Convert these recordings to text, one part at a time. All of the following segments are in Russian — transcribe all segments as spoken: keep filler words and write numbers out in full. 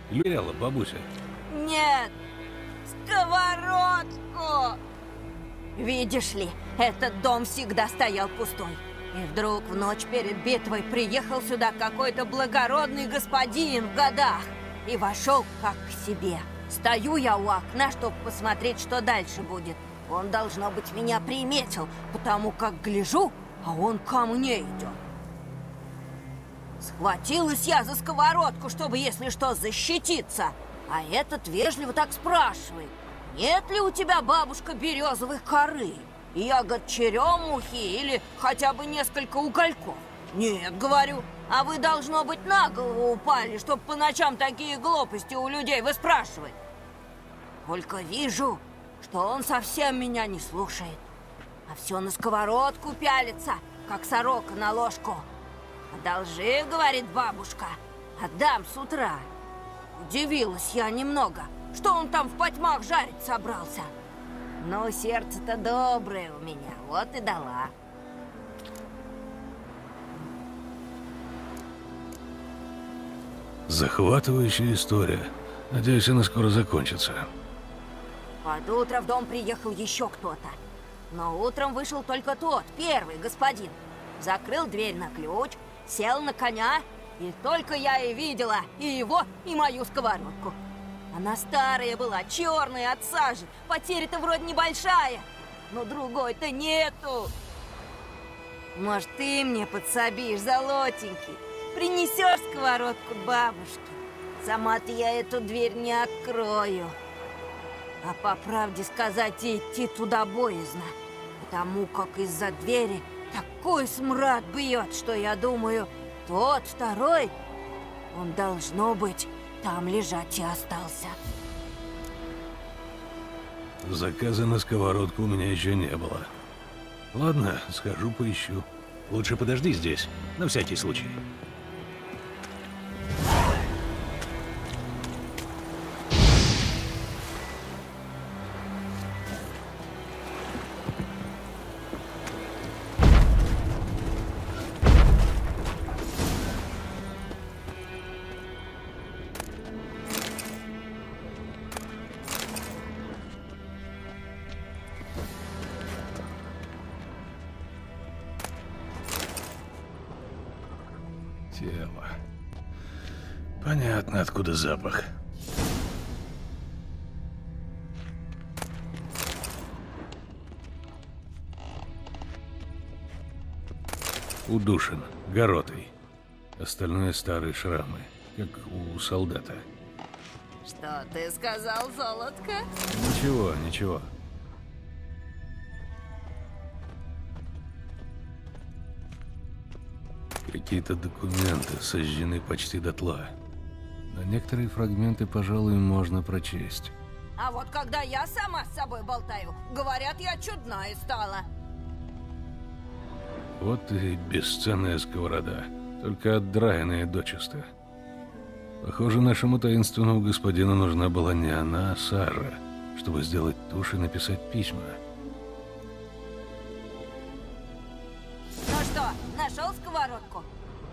Люряла бабуся. Нет, сковородку! Видишь ли, этот дом всегда стоял пустой. И вдруг в ночь перед битвой приехал сюда какой-то благородный господин в годах и вошел как к себе. Стою я у окна, чтобы посмотреть, что дальше будет. Он, должно быть, меня приметил, потому как гляжу, а он ко мне идет. Схватилась я за сковородку, чтобы, если что, защититься. А этот вежливо так спрашивает: нет ли у тебя, бабушка, березовой коры, ягод черемухи или хотя бы несколько угольков? Нет, говорю, а вы, должно быть, на голову упали, чтобы по ночам такие глупости у людей выспрашивать. Только вижу, что он совсем меня не слушает, а все на сковородку пялится, как сорока на ложку. «Одолжи, — говорит бабушка, — отдам с утра». Удивилась я немного, что он там в потьмах жарить собрался. Но сердце-то доброе у меня, вот и дала. Захватывающая история. Надеюсь, она скоро закончится. Под утро в дом приехал еще кто-то. Но утром вышел только тот, первый господин. Закрыл дверь на ключ, сел на коня, и только я и видела и его, и мою сковородку. Она старая была, черная от сажи, потеря-то вроде небольшая, но другой-то нету. Может, ты мне подсобишь, золотенький, принесешь сковородку бабушке? Сама-то я эту дверь не открою. А по правде сказать, идти туда боязно, потому как из-за двери такой смрад бьет, что я думаю, тот второй, он, должно быть, там лежать и остался. Заказа на сковородку у меня еще не было. Ладно, схожу поищу. Лучше подожди здесь, на всякий случай. Тело. Понятно, откуда запах. Удушен, горотой. Остальное старые шрамы, как у солдата. Что ты сказал, золотко? Ничего, ничего. Какие-то документы сожжены почти дотла. Но некоторые фрагменты, пожалуй, можно прочесть. А вот когда я сама с собой болтаю, говорят, я чудная стала. Вот и бесценная сковорода, только отдраенная дочисто. Похоже, нашему таинственному господину нужна была не она, а Сара, чтобы сделать тушь и написать письма. Ну что, нашел сковородку?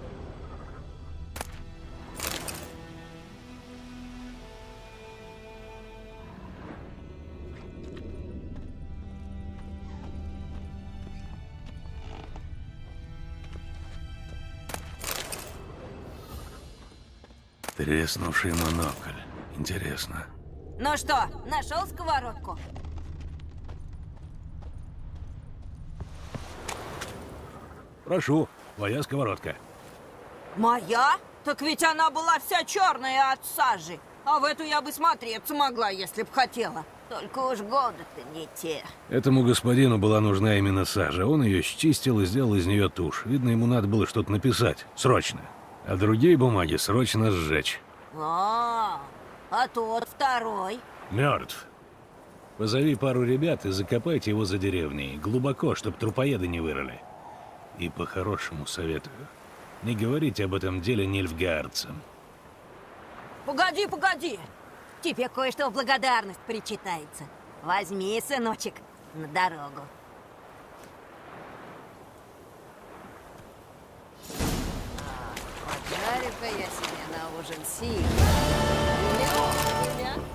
Треснувший монокль. Интересно. Ну что, нашел сковородку? Прошу, твоя сковородка. Моя? Так ведь она была вся черная от сажи. А в эту я бы смотреться могла, если б хотела. Только уж годы-то не те. Этому господину была нужна именно сажа. Он ее счистил и сделал из нее тушь. Видно, ему надо было что-то написать. Срочно. А другие бумаги срочно сжечь. А, а тот второй? Мертв. Позови пару ребят и закопайте его за деревней. Глубоко, чтоб трупоеды не вырыли. И по-хорошему советую. Не говорите об этом деле нильфгаардцам. Погоди, погоди. Тебе кое-что в благодарность причитается. Возьми, сыночек, на дорогу. Подарю-ка я себе на ужин сильно. Или меня?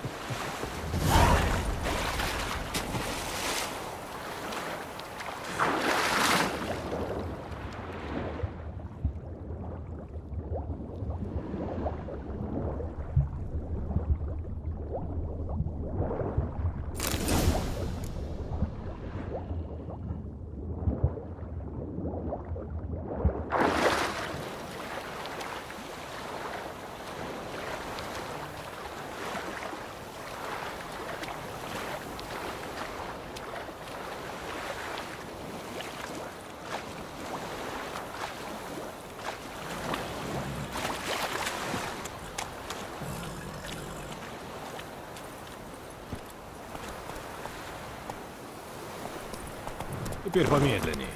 Теперь помедленней.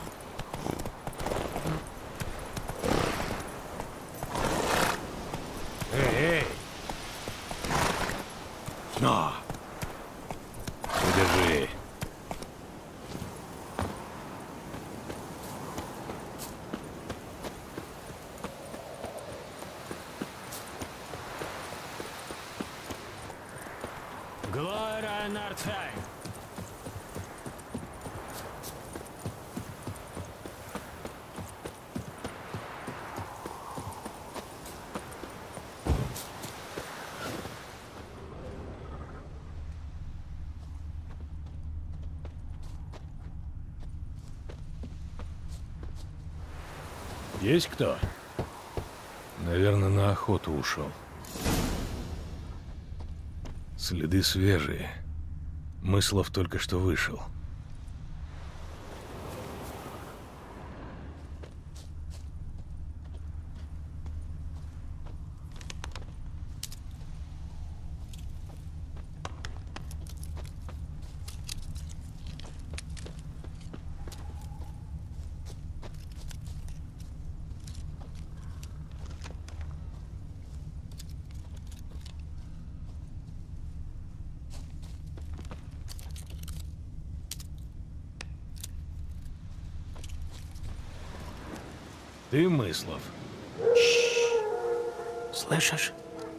Эй, эй! На! Подержи. Глора Нортхайм. Есть кто? Наверное, на охоту ушел. Следы свежие. Мыслов только что вышел. Ты, Мыслов. Слышишь?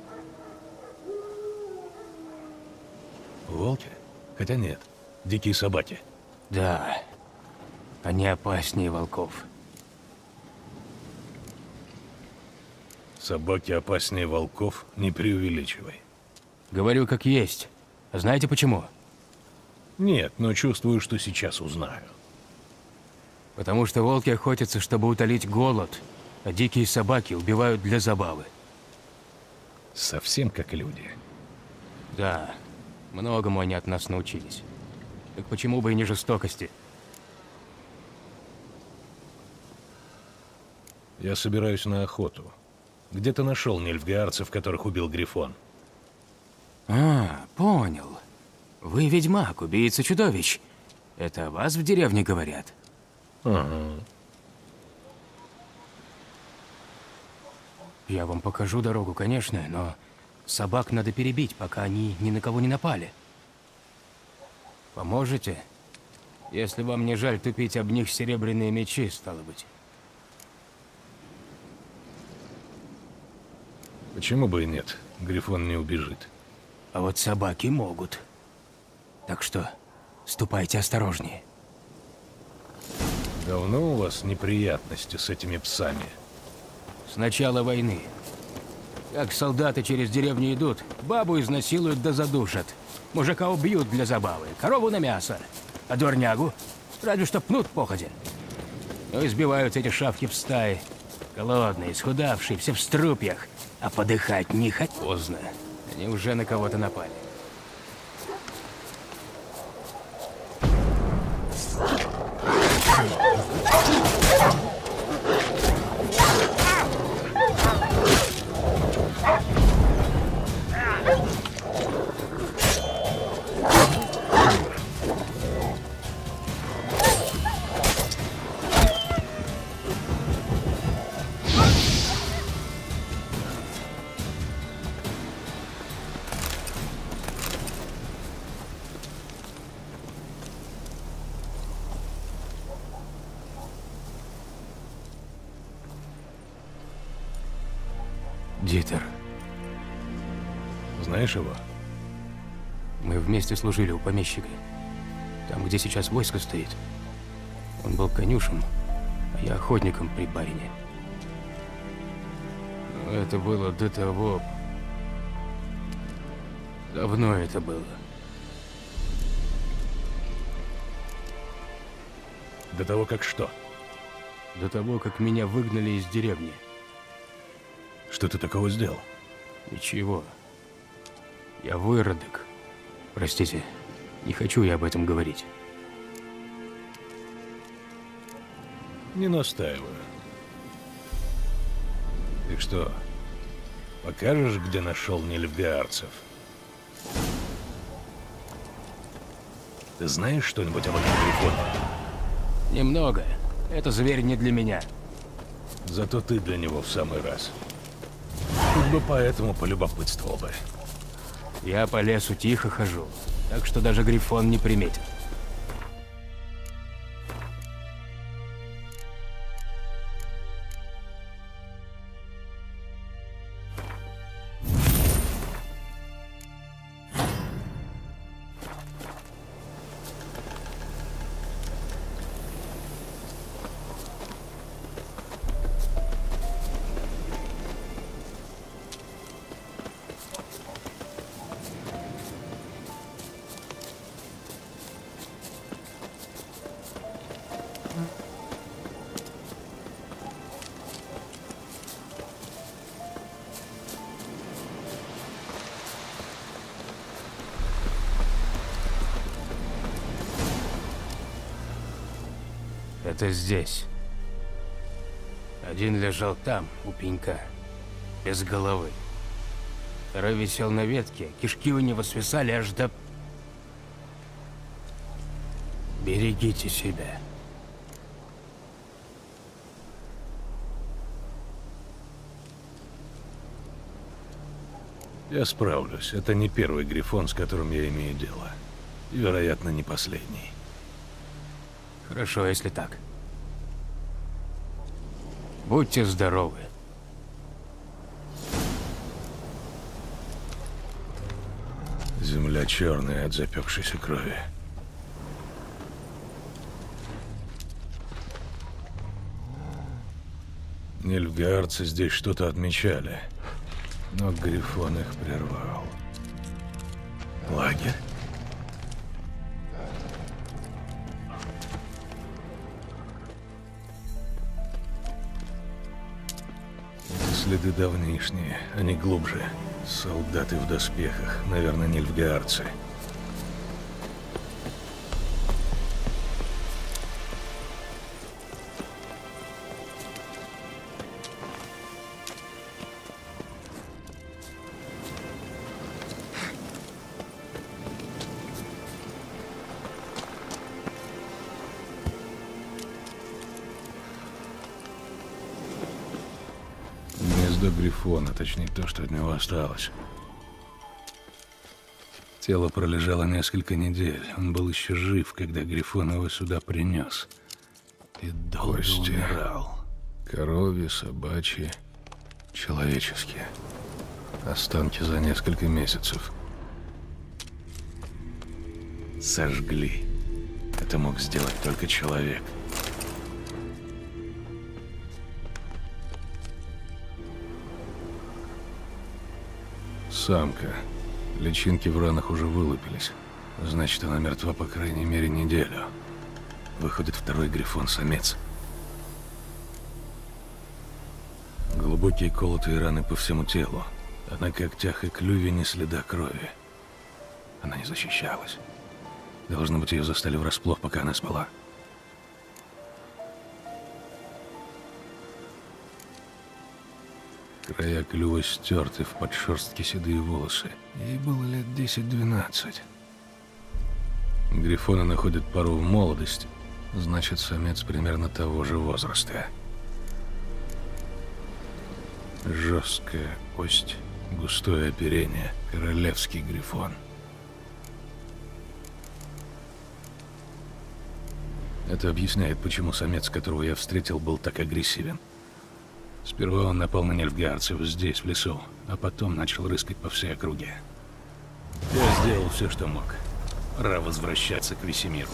Волки? Хотя нет, дикие собаки. Да. Они опаснее волков. Собаки опаснее волков, не преувеличивай. Говорю как есть. А знаете почему? Нет, но чувствую, что сейчас узнаю. Потому что волки охотятся, чтобы утолить голод, а дикие собаки убивают для забавы. Совсем как люди. Да, многому они от нас научились. Так почему бы и не жестокости? Я собираюсь на охоту. Где-то нашел нильфгаарцев, которых убил Грифон. А, понял. Вы ведьмак, убийца чудовищ. Это о вас в деревне говорят? Ага. Я вам покажу дорогу, конечно, но собак надо перебить, пока они ни на кого не напали. Поможете? Если вам не жаль тупить об них серебряные мечи, стало быть. Почему бы и нет? Грифон не убежит. А вот собаки могут. Так что ступайте осторожнее. Давно у вас неприятности с этими псами? С начала войны. Как солдаты через деревню идут, бабу изнасилуют да задушат. Мужика убьют для забавы, корову на мясо. А дворнягу разве что пнут походя. Но избивают эти шавки в стае. Голодные, исхудавшие, все в струпьях. А подыхать не хоть поздно. Они уже на кого-то напали. Дитер. Знаешь его? Мы вместе служили у помещика. Там, где сейчас войско стоит. Он был конюшем, а я охотником при барине. Но это было до того... Давно это было. До того, как что? До того, как меня выгнали из деревни. Что ты такого сделал? Ничего. Я выродок. Простите, не хочу я об этом говорить. Не настаиваю. Ты что, покажешь, где нашел нильфгаарцев? Ты знаешь что-нибудь об этом грифоне? Немного. Это зверь не для меня. Зато ты для него в самый раз. Тут бы поэтому полюбопытствовал бы. Я по лесу тихо хожу, так что даже грифон не приметит. Это здесь. Один лежал там, у пенька, без головы. Второй висел на ветке, кишки у него свисали аж до... Берегите себя. Я справлюсь. Это не первый грифон, с которым я имею дело. И, вероятно, не последний. Хорошо, если так. Будьте здоровы. Земля черная от запекшейся крови. Нильфгаарцы здесь что-то отмечали, но грифон их прервал. Лагерь? Следы давнишние, они глубже. Солдаты в доспехах, наверное, нильфгаарцы. Гнездо грифона, точнее то, что от него осталось. Тело пролежало несколько недель. Он был еще жив, когда грифон его сюда принес. И долго умирал. Коровьи, собачьи, человеческие. Останки за несколько месяцев. Сожгли. Это мог сделать только человек. Самка. Личинки в ранах уже вылупились. Значит, она мертва по крайней мере неделю. Выходит, второй грифон-самец. Глубокие колотые раны по всему телу. А на когтях и клюве ни следа крови. Она не защищалась. Должно быть, ее застали врасплох, пока она спала. Края клюва стерты, в подшерстке седые волосы. Ей было лет десять-двенадцать. Грифоны находят пару в молодости. Значит, самец примерно того же возраста. Жесткая кость, густое оперение, королевский грифон. Это объясняет, почему самец, которого я встретил, был так агрессивен. Сперва он напал на нильфгаарцев здесь, в лесу, а потом начал рыскать по всей округе. Я сделал все, что мог. Пора возвращаться к Весемиру.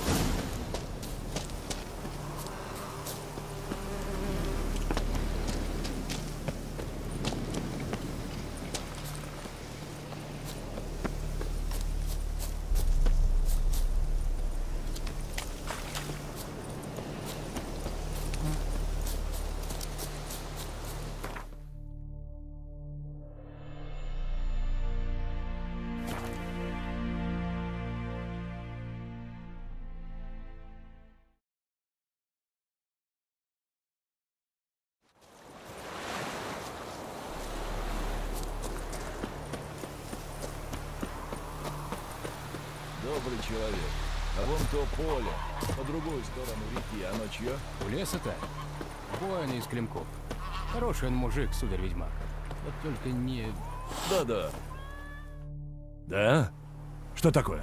Добрый человек. А вон то поле, по другую сторону реки, оно чье? У леса-то? Воин из Климков. Хороший он мужик, сударь-ведьмак. Вот только не... Да-да. Да? Что такое?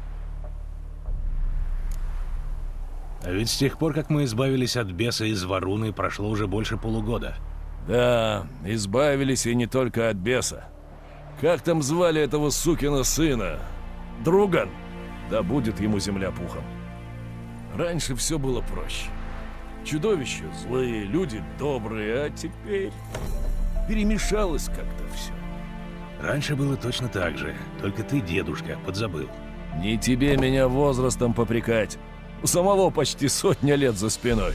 А ведь с тех пор, как мы избавились от беса из Варуны, прошло уже больше полугода. Да, избавились и не только от беса. Как там звали этого сукина сына? Друган? Да будет ему земля пухом. Раньше все было проще. Чудовища злые, люди добрые, а теперь перемешалось как-то все. Раньше было точно так же, только ты, дедушка, подзабыл. Не тебе меня возрастом попрекать. У самого почти сотня лет за спиной.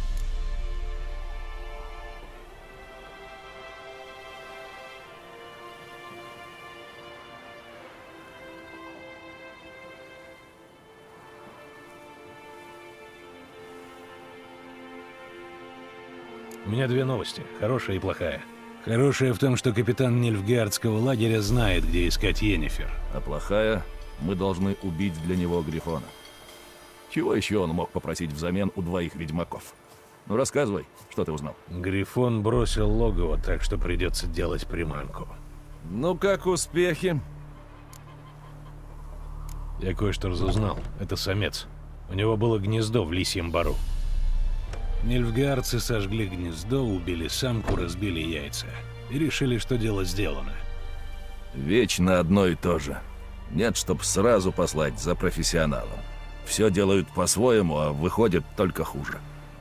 У меня две новости, хорошая и плохая. Хорошая в том, что капитан Нильфгаардского лагеря знает, где искать Йеннифер. А плохая, мы должны убить для него Грифона. Чего еще он мог попросить взамен у двоих ведьмаков? Ну рассказывай, что ты узнал. Грифон бросил логово, так что придется делать приманку. Ну как успехи? Я кое-что разузнал. Это самец. У него было гнездо в Лисьем Бару. Нильфгаардцы сожгли гнездо, убили самку, разбили яйца. И решили, что дело сделано. Вечно одно и то же. Нет, чтоб сразу послать за профессионалом. Все делают по-своему, а выходит только хуже.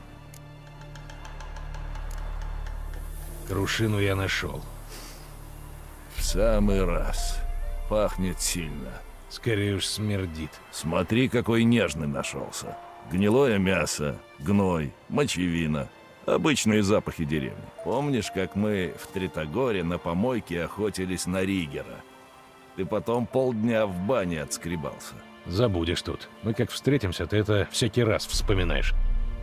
Крушину я нашел. В самый раз. Пахнет сильно. Скорее уж смердит. Смотри, какой нежный нашелся. Гнилое мясо, гной, мочевина. Обычные запахи деревни. Помнишь, как мы в Тритогоре на помойке охотились на Ригера? Ты потом полдня в бане отскребался. Забудешь тут. Мы как встретимся, ты это всякий раз вспоминаешь.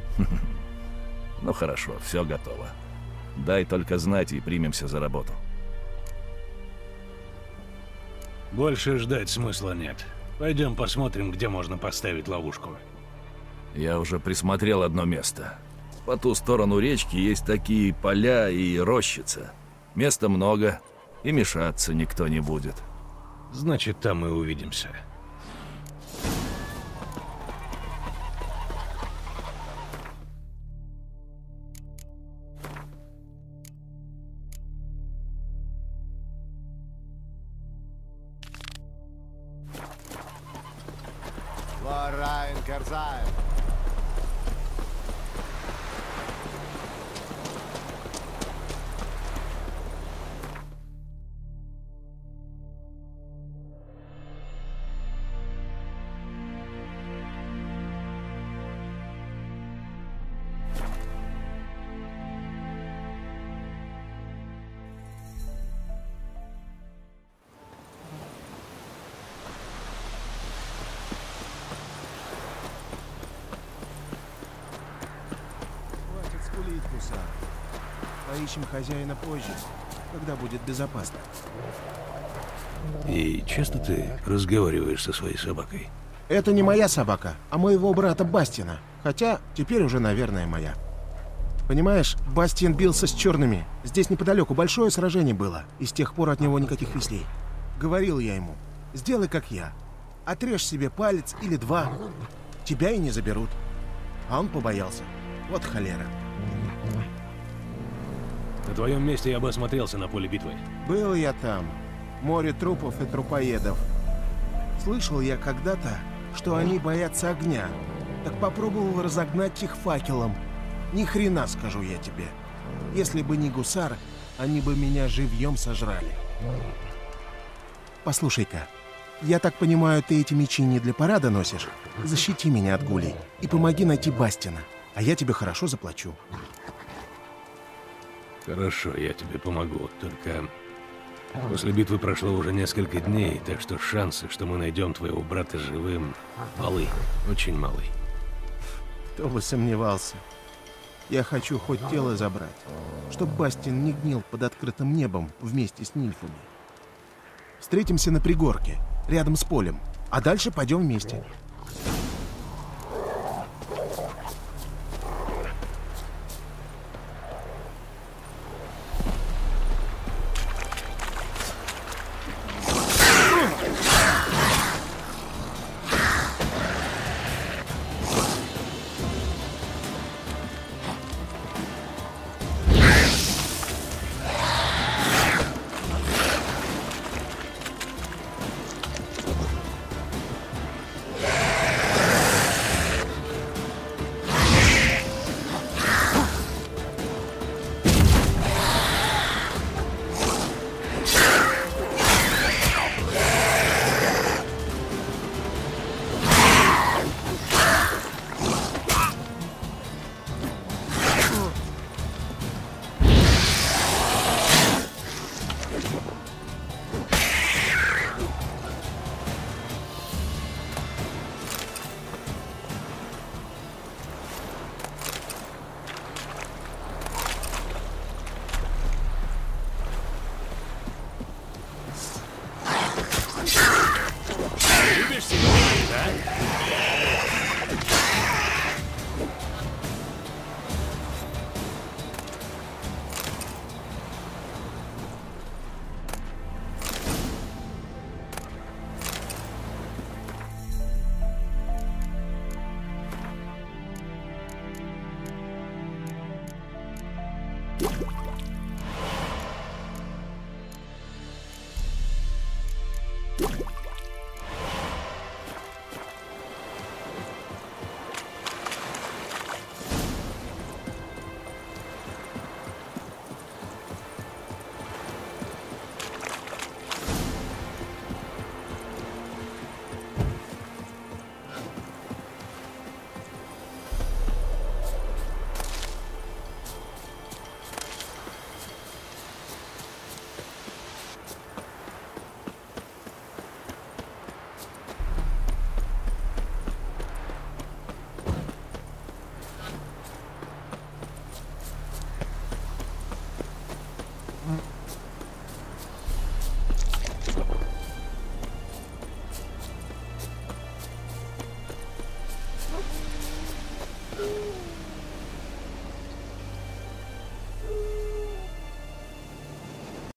Ну хорошо, все готово. Дай только знать и примемся за работу. Больше ждать смысла нет. Пойдем посмотрим, где можно поставить ловушку. Я уже присмотрел одно место. По ту сторону речки есть такие поля и рощица. Места много, и мешаться никто не будет. Значит, там и увидимся. Лорайн Карзаев. Поищем хозяина позже, когда будет безопасно. И часто ты разговариваешь со своей собакой? Это не моя собака, а моего брата Бастина. Хотя, теперь уже, наверное, моя. Понимаешь, Бастин бился с черными. Здесь неподалеку большое сражение было, и с тех пор от него никаких вестей. Говорил я ему, сделай как я. Отрежь себе палец или два, тебя и не заберут. А он побоялся. Вот холера. На твоем месте я бы осмотрелся на поле битвы. Был я там. Море трупов и трупоедов. Слышал я когда-то, что они боятся огня. Так попробовал разогнать их факелом. Ни хрена, скажу я тебе. Если бы не гусар, они бы меня живьем сожрали. Послушай-ка, я так понимаю, ты эти мечи не для парада носишь? Защити меня от гулей и помоги найти Бастина, а я тебе хорошо заплачу. Хорошо, я тебе помогу, только после битвы прошло уже несколько дней, так что шансы, что мы найдем твоего брата живым, малы, очень малы. Кто бы сомневался. Я хочу хоть тело забрать, чтоб Бастин не гнил под открытым небом вместе с нильфами. Встретимся на пригорке, рядом с полем, а дальше пойдем вместе.